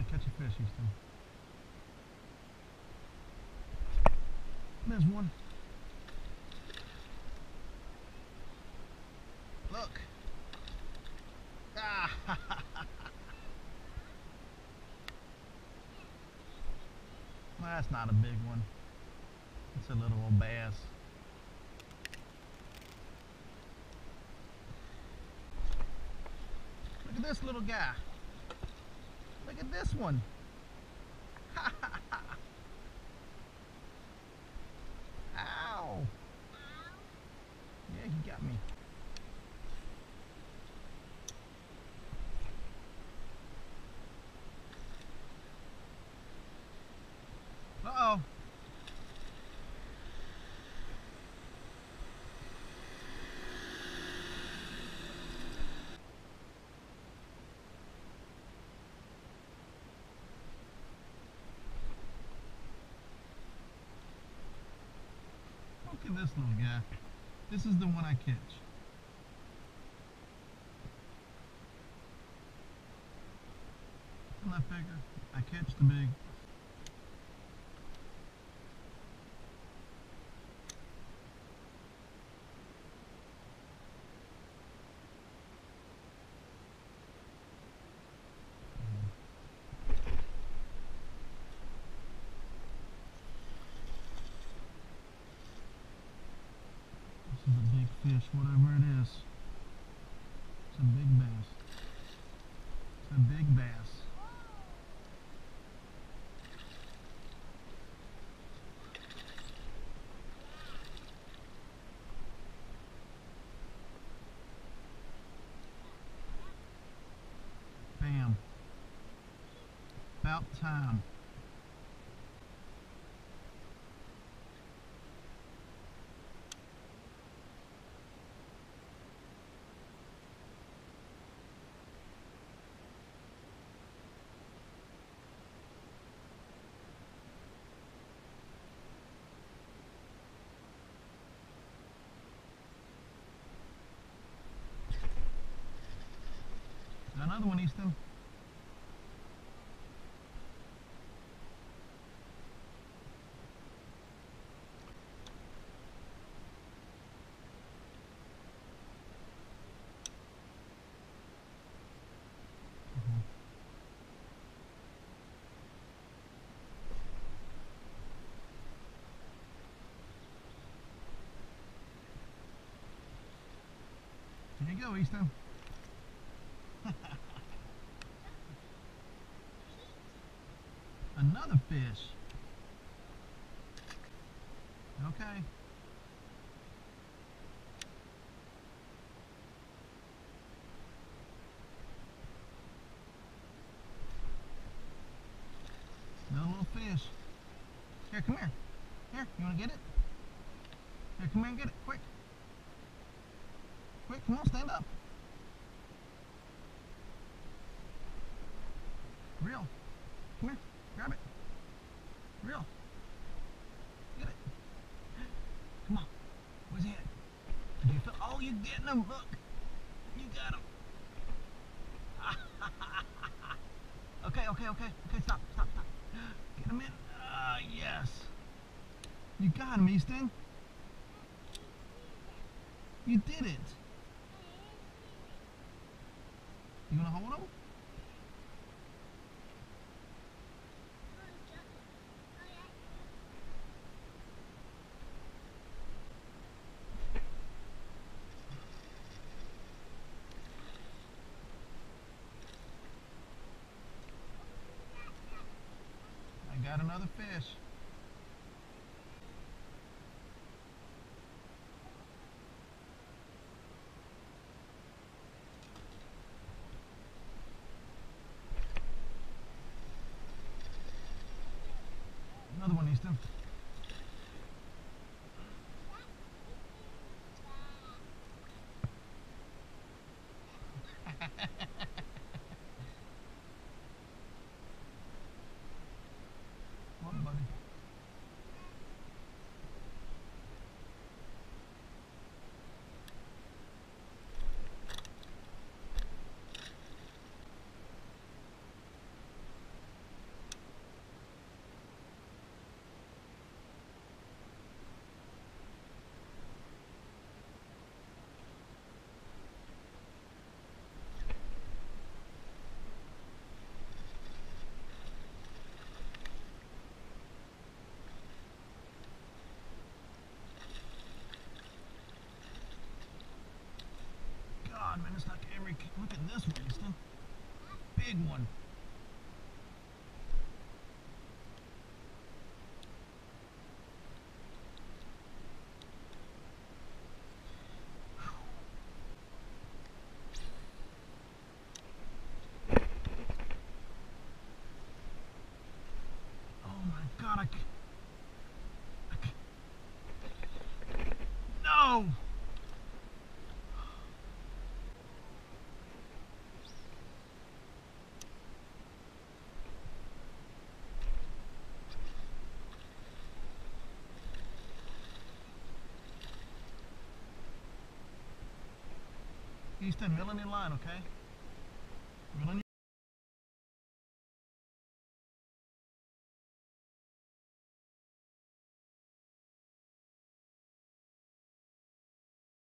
Catch a fish, Easton. There's one. Look. Ah. Well, that's not a big one. It's a little old bass. Look at this little guy. Look at this one. Ow. Yeah, he got me. Uh-oh. Look at this little guy. This is the one I catch. And I figure I catch the big. This is a big fish, whatever it is. It's a big bass. It's a big bass. Bam. About time. Another one, Easton. There you go, Easton. Another fish. Okay. Another little fish. Here, come here. Here, you want to get it? Here, come here and get it, quick. Quick, come on, stand up. Reel. Come here, grab it. Reel. Get it. Come on. Where's he at? Do you feel? Oh, you're getting him. Look. You got him. Okay, okay, okay. Okay, stop, stop, stop. Get him in. Yes. You got him, Easton. You did it. You want to hold him? I got another fish. Another one, Easton. Come on, buddy. big one. Oh my God, no! Easton, milling in line, okay? Milling